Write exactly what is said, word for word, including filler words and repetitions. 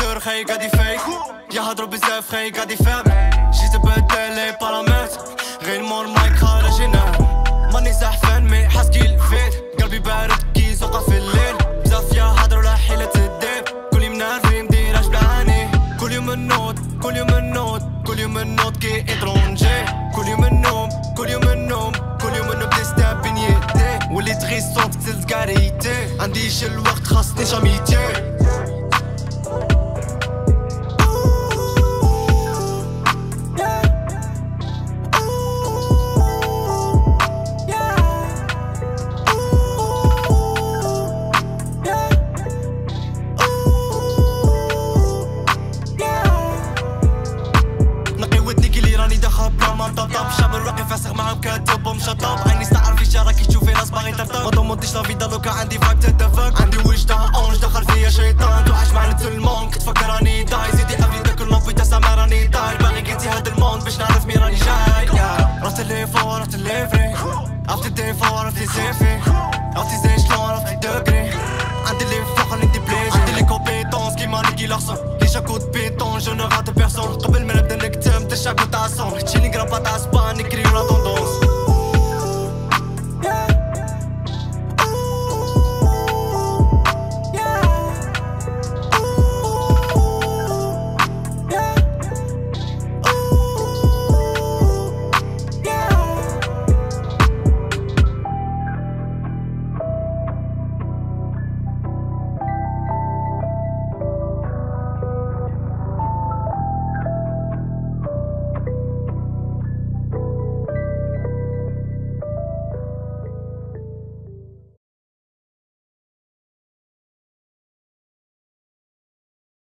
كور خي قاعد يفيك يهضروا بزاف خي قاعد يفهم جيت بدل لي بارامتر غير مور مايك خارج هنا ماني زحفان مي حاس كي الفيت قلبي بارد كي زوقة في الليل بزاف يهضروا لا حيلة الديب كل يوم نارفي مديرهاش بعاني كل يوم النوض كل يوم النوض كل يوم النوض كي اترونجي كل يوم النوم كل يوم النوم كل يوم النوم تستاب بين يدي وليت غي صوت تزلت كاريتي عنديش الوقت خاصني شاميتي شاب الراقي فاسخ معاهم كاتب ومشطب عيني استعرف في راكي تشوفي ناس باغي ترطب ما ضمنتش لا فيدا لوكا عندي فاك تتفك عندي وجدان اونج دخل فيا شيطان توحش معنا تلمون كتفكر راني داي زيدي قبلي داك اللوب تسمع راني داي باغي قلتي هاد الموند باش نعرف مين راني جاي رحت اللي فوق رحت اللي فري عرفت الدي فوق عرفت لي سيفي عرفتي زي شلون عرفت دوغري عندي اللي فوق عندي بليج عندي لي كومبيتونس كيما نيكي لارسون لي شاكوت بيتون جو نو غات بيرسون قبل ما نبدا نكتم تشاكو تاع صون تشيني غرابا تاع